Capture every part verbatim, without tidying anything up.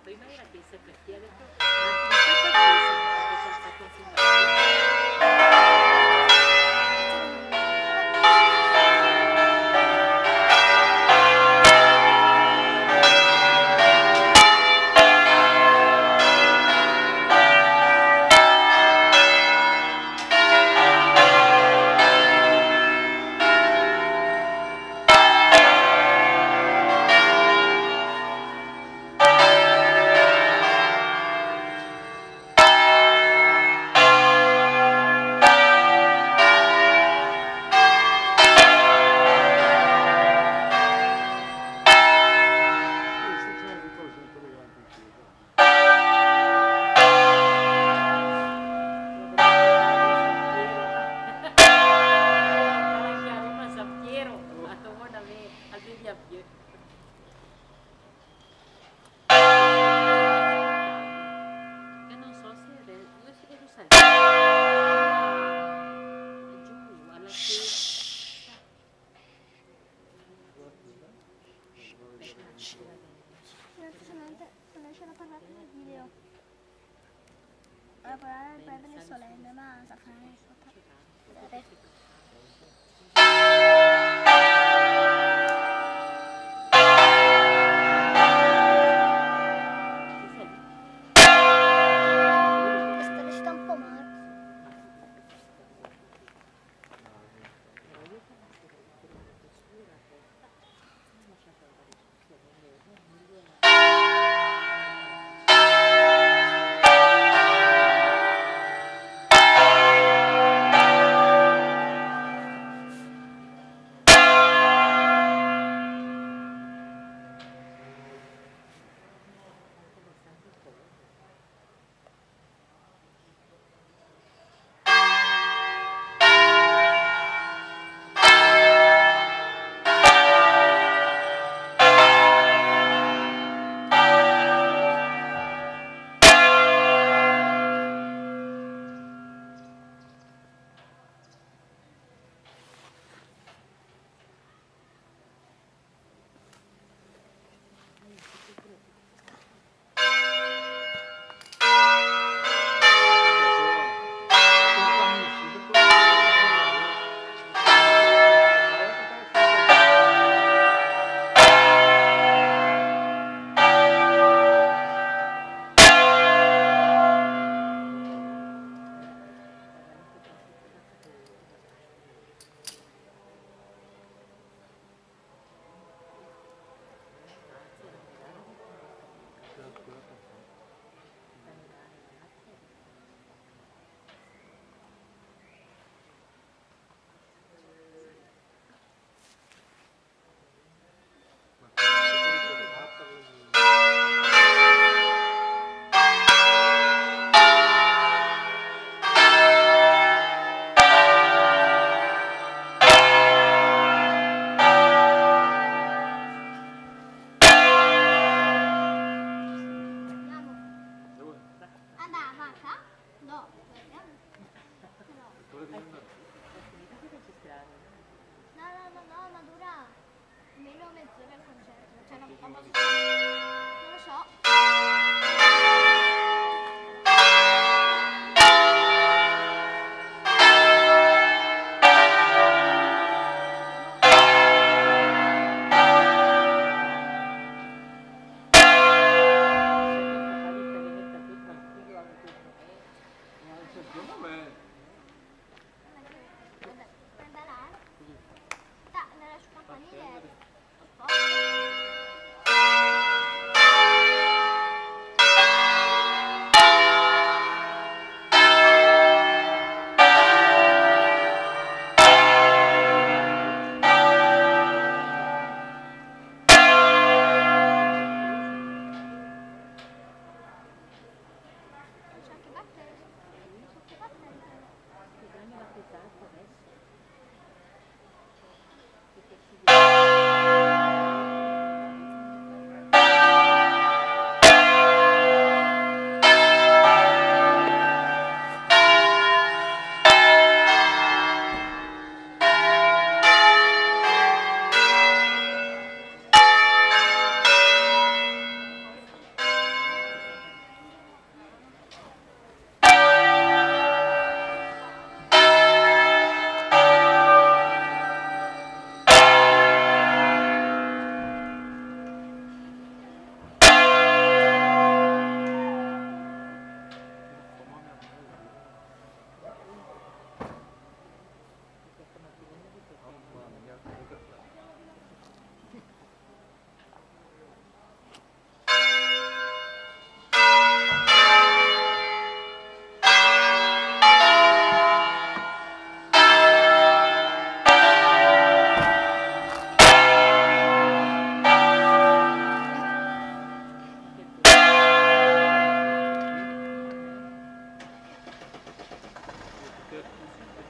prima era che sempre qui ha detto, anche in questa chiesa, che ci ha fatto un simbolo.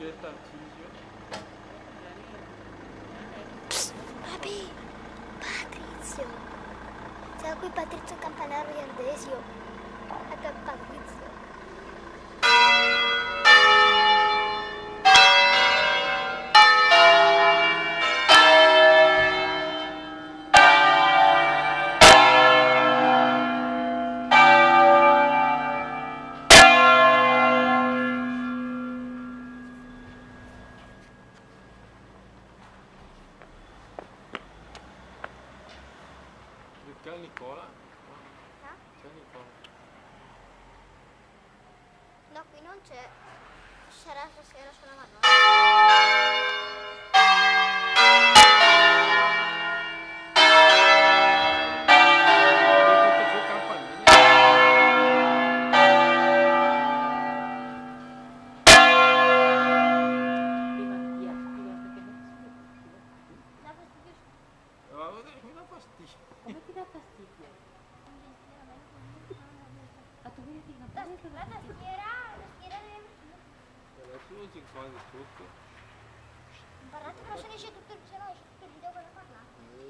Che Tarcisio? Psst, papi, Patrizio. C'era qui Patrizio Campanaro di Ardesio. Ecco Patrizio. C'è Nicola? Eh? C'è Nicola? No, qui non c'è. Sarà stasera sulla mano. Tutte su campanile. Prima via, scusa, perché non ti spiego. Da fastidio. Oh, mi dà fastidio. Come ti dà fastidio? A tu vedi che non ti La, dà la fastidio? tastiera, la tastiera deve... Adesso non si quasi tutto. Parlate, però se ne esce tutto, se no esce tutto il video cosa parlate.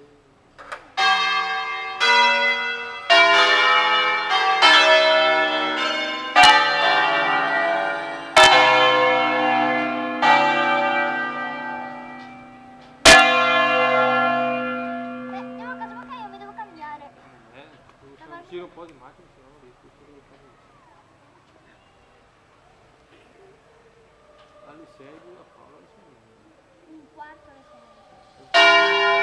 Beh, andiamo a casa perché io mi devo cambiare. Eh, devo fare un giro un po' di macchina, se no non riesco a fare niente. Alle sei a Paolo, alle sei. Un quarto alle sei.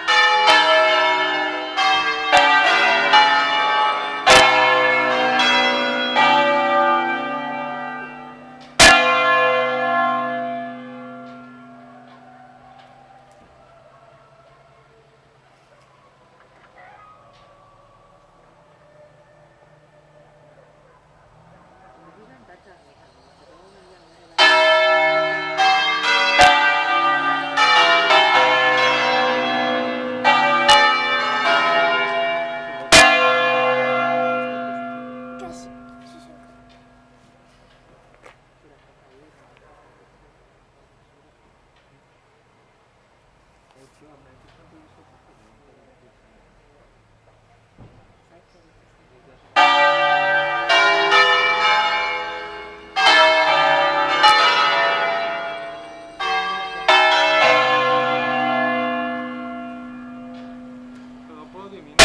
Come dice andata a me, però non mi hanno Che sì, sì, sì. Ultimamente quando io sono fatto sai che sono un po' di minuti.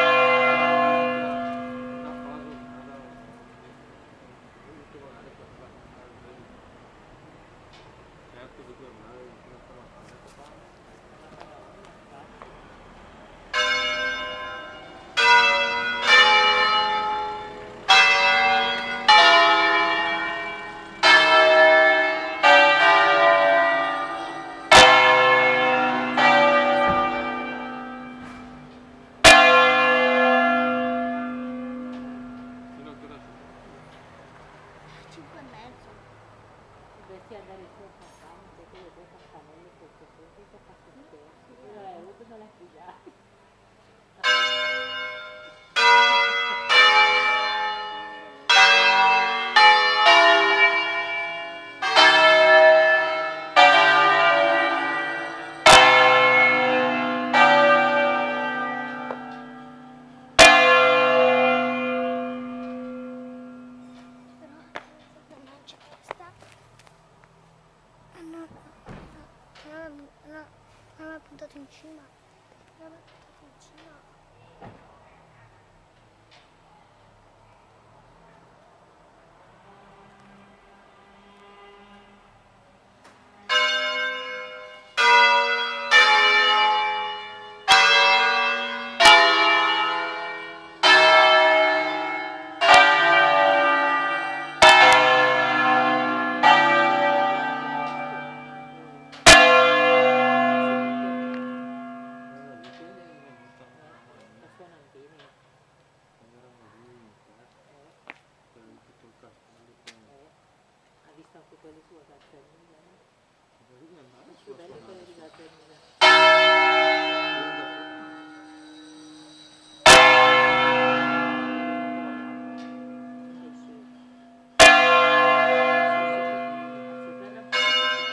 Una fase nada. Certo di tornare fino a stamattina. Fino a che ora sono? Cinque e mezzo. dovresti andare su a campagna, perché le tue campanelle sotto sotto che fatto scherzi. Io l'hai avuto non l'hai pigiato. Però se non c'è questa non, non, non, non l'ho puntato in cima. Non l'ho puntato in cima. Ha visto anche quelle sue calzamine, no? Devi andare su Più a belle quelle suonare. di calzamine. Sì, sì. Sì, sì. A suo bella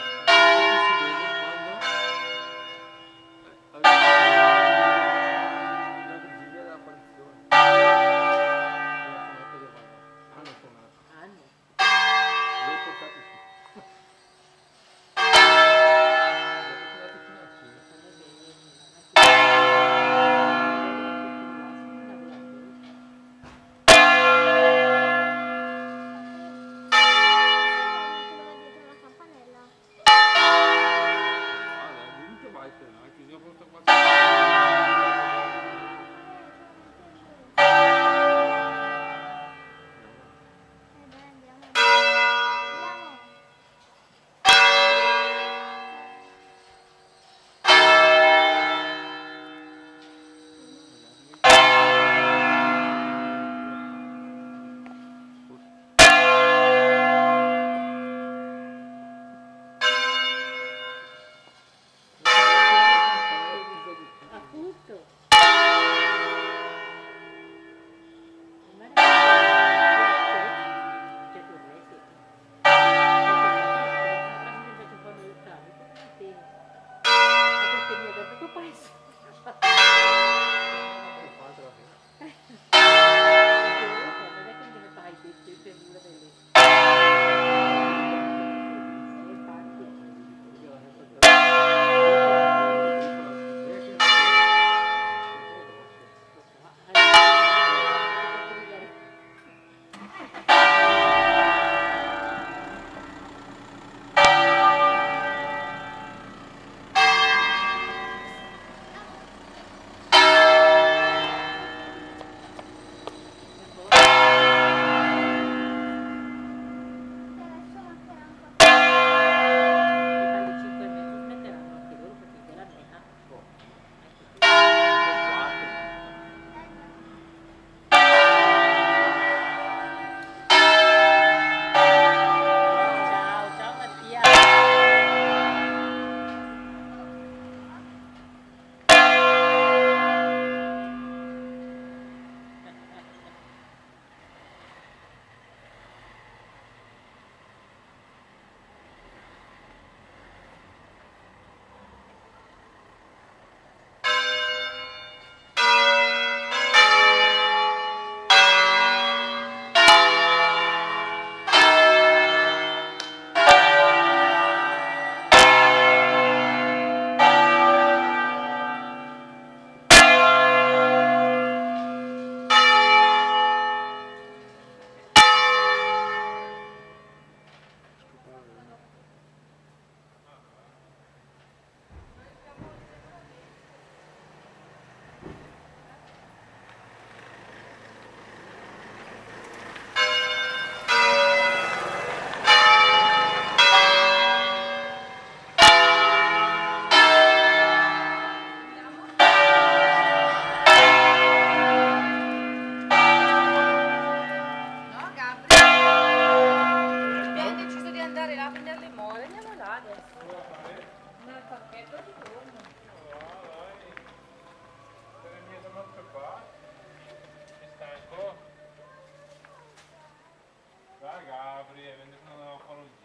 fare? No, il pacchetto di turno. No, dai. Se le mie sono qua. Sei stanco? Dai Gabri, è venuto a fare un